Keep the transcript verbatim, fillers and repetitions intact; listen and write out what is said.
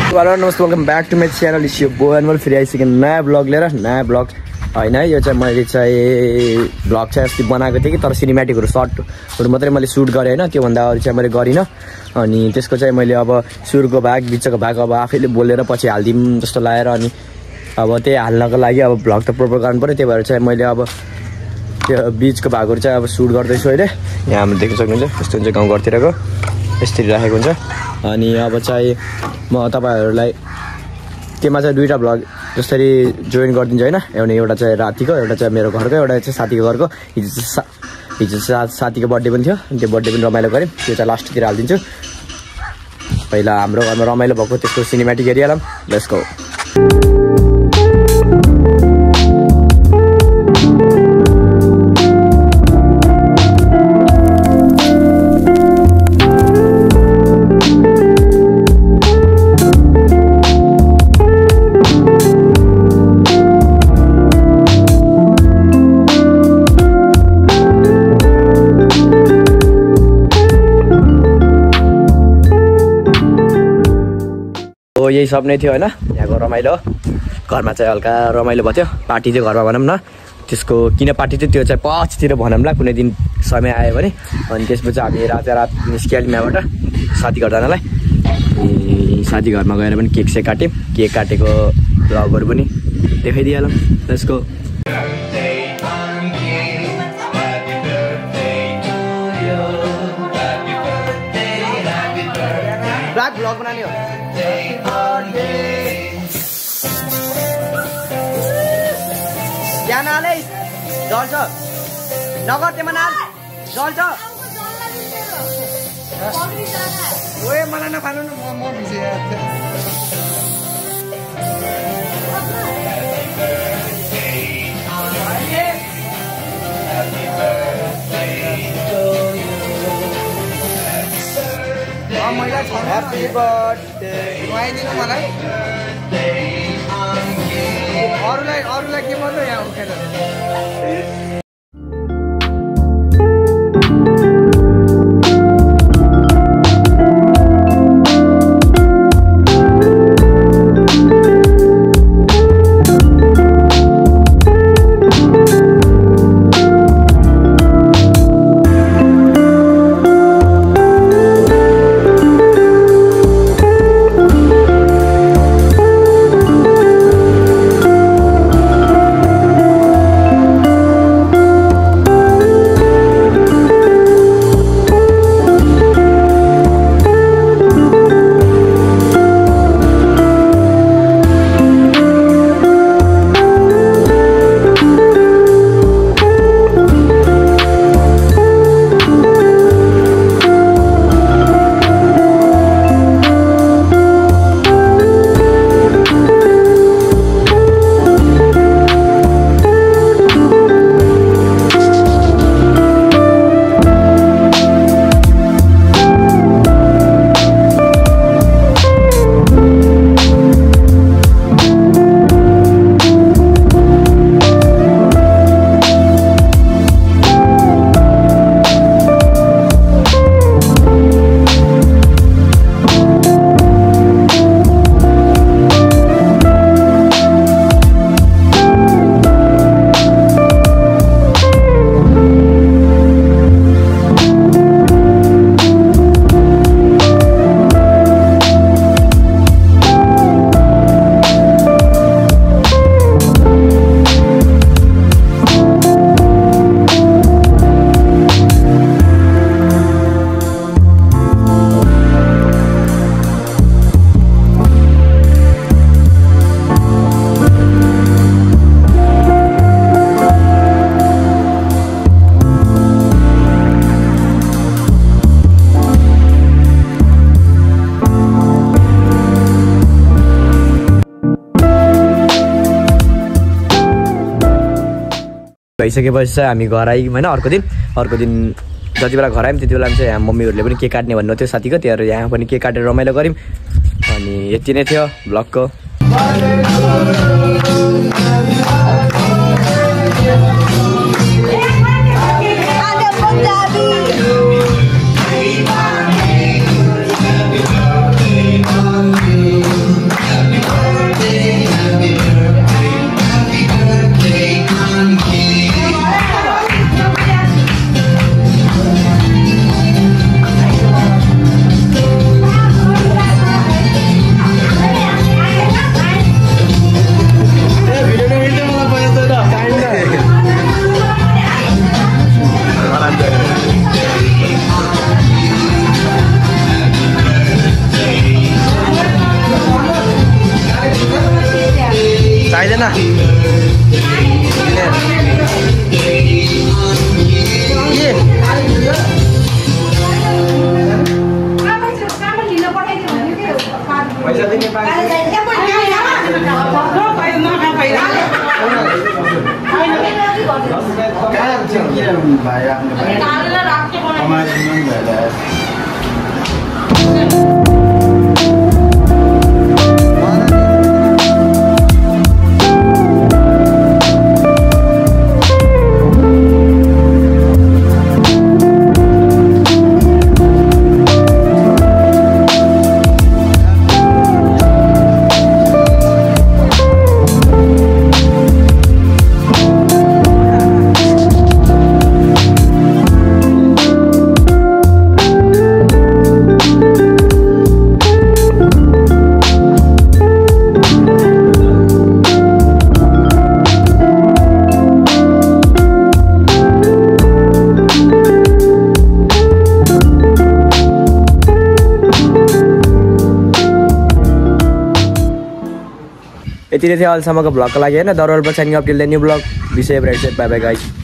Hello नमस्ते welcome back to my channel इस यो बो एनुअल फेरि आइसक्यो नयाँ ब्लग लिएर नयाँ ब्लग होइन यो चाहिँ मैले चाहिँ ब्लग चाहिँ अस्ति बनाएको थिएँ कि तर सिनेमेटिकहरू सर्टहरू मात्रै मैले सुट गरेँ होइन त्योभन्दा अरू चाहिँ मैले गरिनँ अनि त्यसको चाहिँ मैले अब सुरुको भाग बिचको भाग अब आफैले बोलेर पछि हालिदिउँ जस्तो लागेर अनि अब त्यही हाल्नको लागि अब ब्लग त प्रोपर गर्नु पऱ्यो त्यही भएर चाहिँ मैले अब त्यो बिचको भागहरू चाहिँ अब सुट गर्दैछु अहिले यहाँ हामीले देख्न सक्नुहुन्छ यस्तो हुन्छ गाउँघरतिरको यसरी राखेको हुन्छ अनि अब चाहिँ म तपाईँहरूलाई त्यसमा चाहिँ दुईवटा ब्लग जसरी जोइन गरिदिन्छु होइन एउटा एउटा चाहिँ रातिको एउटा चाहिँ मेरो घरको एउटा चाहिँ साथीको घरको हिजो चाहिँ सा हिजो चाहिँ साथीको बर्थडे पनि थियो त्यो बर्थडे पनि रमाइलो गऱ्यौँ त्यो चाहिँ लास्टतिर हालिदिन्छु पहिला हाम्रो घरमा रमाइलो भएको त्यसको सिनेमेटिक एरियालाई लेट्स गो यही सब नै थियो होइन यहाँको रमाइलो घरमा चाहिँ हल्का रमाइलो भयो थियो पार्टी थियो घरमा भनौँ न त्यसको किन पार्टी थियो त्यो चाहिँ पछितिर भनौँला कुनै दिन समय आयो भने अनि त्यसपछि हामी राता रात निस्किहाल्यौँ यहाँबाट साथी घर जानलाई साथी घरमा गएर पनि केक सेक काट्यौँ केक काटेको भ्लगहरू पनि देखाइदिइहालौँ त्यसको भ्लग बनाउने हो ज्ञानाले जल्छ नगर त्यहाँ नाल जल्छ ओए मलाई नखानु न म भिजे मैला छ ह्यापी बर्थडे नुहाइदिनु मलाई अरूलाई अरूलाई के भन्नु यहाँ उखेर भइसकेपछि चाहिँ हामी घर आयौँ होइन अर्को दिन अर्को दिन जति बेला घर आयौँ त्यति बेला चाहिँ यहाँ मम्मीहरूले पनि केक काट्ने भन्नु थियो साथीको त्यहाँ यहाँ पनि केक काटेर रमाइलो गऱ्यौँ अनि यति नै थियो ब्लगको यति नै थियो अहिलेसम्मको भ्लगको लागि होइन दरबार पछि अपडेट न्यू भ्लग विषय बाई बाई गाइस।